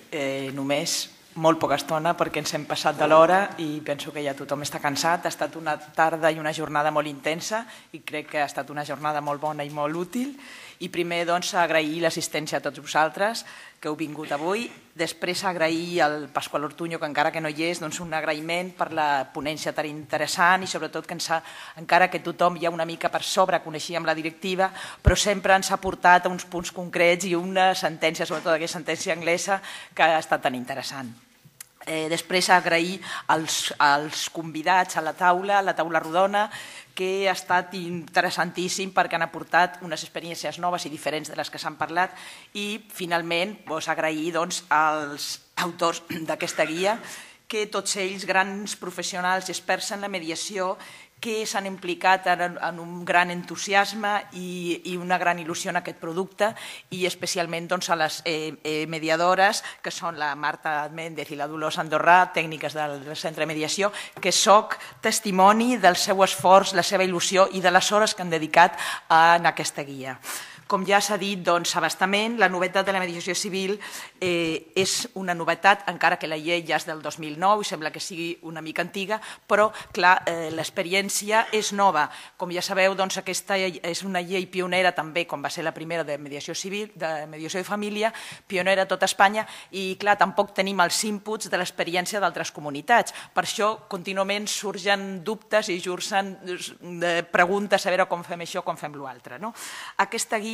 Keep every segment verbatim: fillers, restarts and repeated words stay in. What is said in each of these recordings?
només molt poca estona perquè ens hem passat de l'hora i penso que ja tothom està cansat. Ha estat una tarda i una jornada molt intensa i crec que ha estat una jornada molt bona i molt útil. I primer, doncs, agrair l'assistència a tots vosaltres que heu vingut avui. Després, agrair al Pasqual Ortuño, que encara que no hi és, doncs un agraïment per la ponència tan interessant i sobretot que ens ha, encara que tothom ja una mica per sobre coneixíem la directiva, però sempre ens ha portat a uns punts concrets i una sentència, sobretot aquesta sentència anglesa, que ha estat tan interessant. Després, agrair als, als convidats a la taula, a la taula rodona, que ha estat interessantíssim perquè han aportat unes experiències noves i diferents de les que s'han parlat i, finalment, agrair als autors d'aquesta guia, que tots ells, grans professionals i experts en la mediació, que s'han implicat en un gran entusiasme i una gran il·lusió en aquest producte i especialment a les mediadores, que són la Marta Méndez i la Dolors Andorrà, tècniques del Centre de Mediació, que soc testimoni del seu esforç, la seva il·lusió i de les hores que han dedicat en aquesta guia. Com ja s'ha dit a bastament, la novetat de la mediació civil és una novetat, encara que la llei ja és del dos mil nou i sembla que sigui una mica antiga, però, clar, l'experiència és nova. Com ja sabeu, aquesta és una llei pionera també, com va ser la primera de mediació civil, de mediació de família, pionera a tot Espanya i, clar, tampoc tenim els inputs de l'experiència d'altres comunitats. Per això, contínuament surgen dubtes i surgen preguntes a veure com fem això, com fem l'altre. Aquesta guia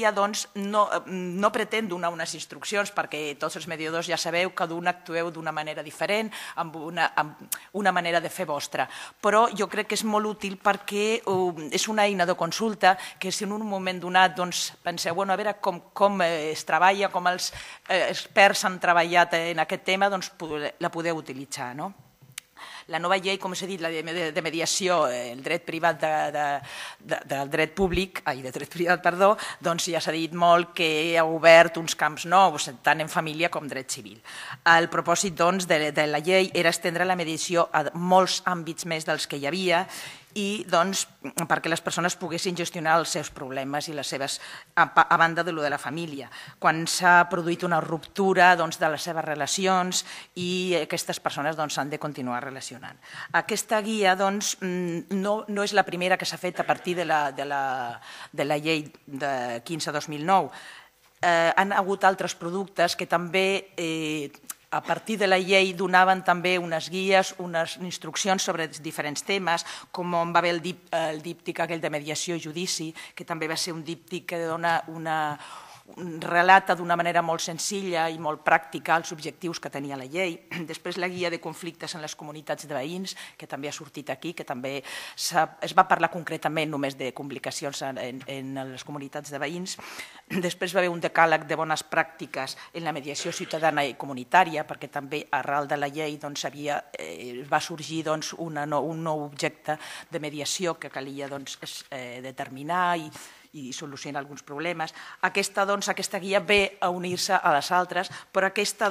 no pretén donar unes instruccions perquè tots els mediadors ja sabeu que d'un actueu d'una manera diferent, amb una manera de fer vostra, però jo crec que és molt útil perquè és una eina de consulta que si en un moment donat penseu a veure com es treballa, com els experts han treballat en aquest tema, la podeu utilitzar. La nova llei, com us he dit, la de mediació, el dret privat del dret públic, ai, de dret privat, perdó, doncs ja s'ha dit molt que ha obert uns camps nous, tant en família com dret civil. El propòsit, doncs, de la llei era estendre la mediació a molts àmbits més dels que hi havia i doncs perquè les persones poguessin gestionar els seus problemes i les seves, a banda de lo de la família. Quan s'ha produït una ruptura de les seves relacions i aquestes persones s'han de continuar relacionant. Aquesta guia no és la primera que s'ha fet a partir de la llei de quinze dos mil nou. Han hagut altres productes que també a partir de la llei donaven també unes guies, unes instruccions sobre diferents temes, com va haver el díptic aquell de mediació i judici, que també va ser un díptic que dona una relata d'una manera molt senzilla i molt pràctica els objectius que tenia la llei. Després la guia de conflictes en les comunitats de veïns, que també ha sortit aquí, que també es va parlar concretament només de complicacions en les comunitats de veïns. Després va haver un decàleg de bones pràctiques en la mediació ciutadana i comunitària, perquè també arrel de la llei va sorgir un nou objecte de mediació que calia determinar i i solucionar alguns problemes. Aquesta guia ve a unir-se a les altres, però aquesta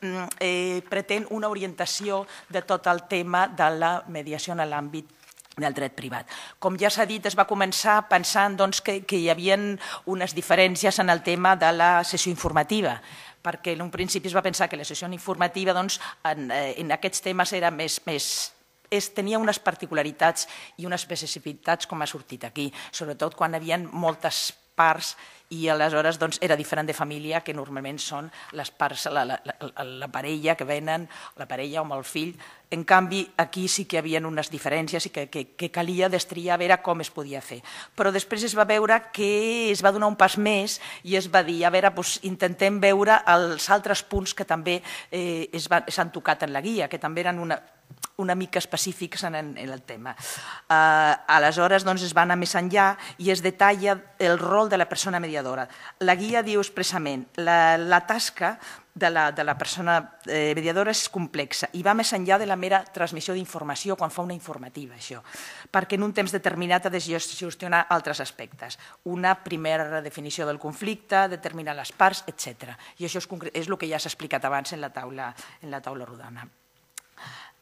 pretén una orientació de tot el tema de la mediació en l'àmbit del dret privat. Com ja s'ha dit, es va començar pensant que hi havia unes diferències en el tema de la sessió informativa, perquè en un principi es va pensar que la sessió informativa en aquests temes era més tenia unes particularitats i unes especificitats com ha sortit aquí, sobretot quan hi havia moltes parts i aleshores era diferent de família, que normalment són les parts, la parella que venen, la parella o el fill. En canvi, aquí sí que hi havia unes diferències i que calia destriar a veure com es podia fer. Però després es va veure que es va donar un pas més i es va dir, a veure, intentem veure els altres punts que també s'han tocat en la guia, que també eren una una mica específics en el tema. Aleshores es va anar més enllà i es detalla el rol de la persona mediadora. La guia diu expressament la tasca de la persona mediadora és complexa i va més enllà de la mera transmissió d'informació quan fa una informativa, això, perquè en un temps determinat ha de gestionar altres aspectes. Una primera definició del conflicte, determinar les parts, etcètera. I això és el que ja s'ha explicat abans en la taula rodona.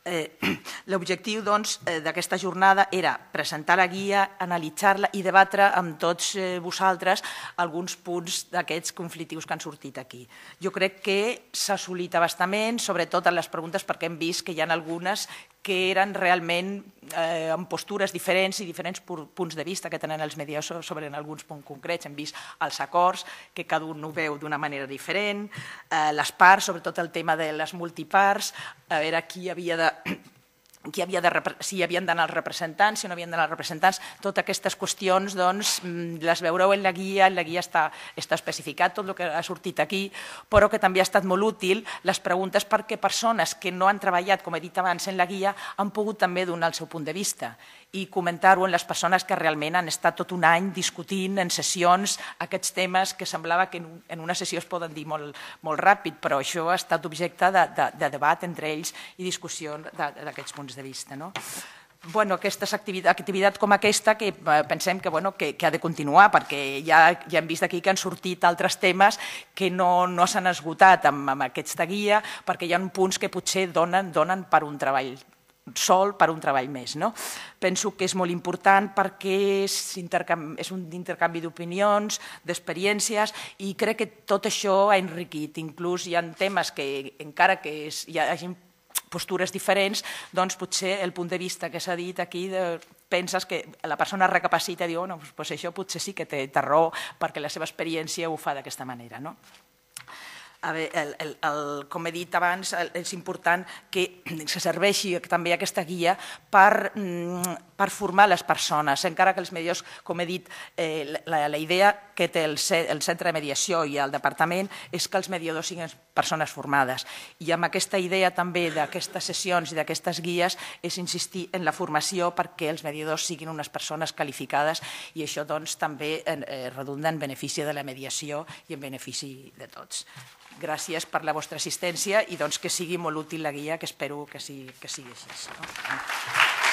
L'objectiu d'aquesta jornada era presentar la guia, analitzar-la i debatre amb tots vosaltres alguns punts d'aquests conflictius que han sortit aquí. Jo crec que s'ha assolit abastament, sobretot en les preguntes, perquè hem vist que hi ha algunes que eren realment amb postures diferents i diferents punts de vista que tenen els mediadors sobre alguns punts concrets. Hem vist els acords, que cada un ho veu d'una manera diferent, les parts, sobretot el tema de les multiparts, a veure qui havia de... si hi havien d'anar els representants, si no havien d'anar els representants, totes aquestes qüestions les veureu en la guia, en la guia està especificat tot el que ha sortit aquí, però que també ha estat molt útil les preguntes perquè persones que no han treballat, com he dit abans, en la guia, han pogut també donar el seu punt de vista i comentar-ho en les persones que realment han estat tot un any discutint en sessions aquests temes que semblava que en una sessió es poden dir molt ràpid, però això ha estat objecte de debat entre ells i discussió d'aquests punts de vista. Aquesta activitat com aquesta que pensem que ha de continuar perquè ja hem vist aquí que han sortit altres temes que no s'han esgotat amb aquesta guia perquè hi ha punts que potser donen per un treball sol, per un treball més. Penso que és molt important perquè és un intercanvi d'opinions, d'experiències i crec que tot això ha enriquit. Inclús hi ha temes que encara que hi hagi postures diferents, doncs potser el punt de vista que s'ha dit aquí penses que la persona recapacita i diu doncs això potser sí que té raó perquè la seva experiència ho fa d'aquesta manera. Com he dit abans, és important que se serveixi també aquesta guia per formar les persones, encara que els mediadors, com he dit, la idea que té el Centre de Mediació i el Departament és que els mediadors siguin persones formades. I amb aquesta idea també d'aquestes sessions i d'aquestes guies és insistir en la formació perquè els mediadors siguin unes persones qualificades i això també redunda en benefici de la mediació i en benefici de tots. Gràcies per la vostra assistència i que sigui molt útil la guia, que espero que sigui així.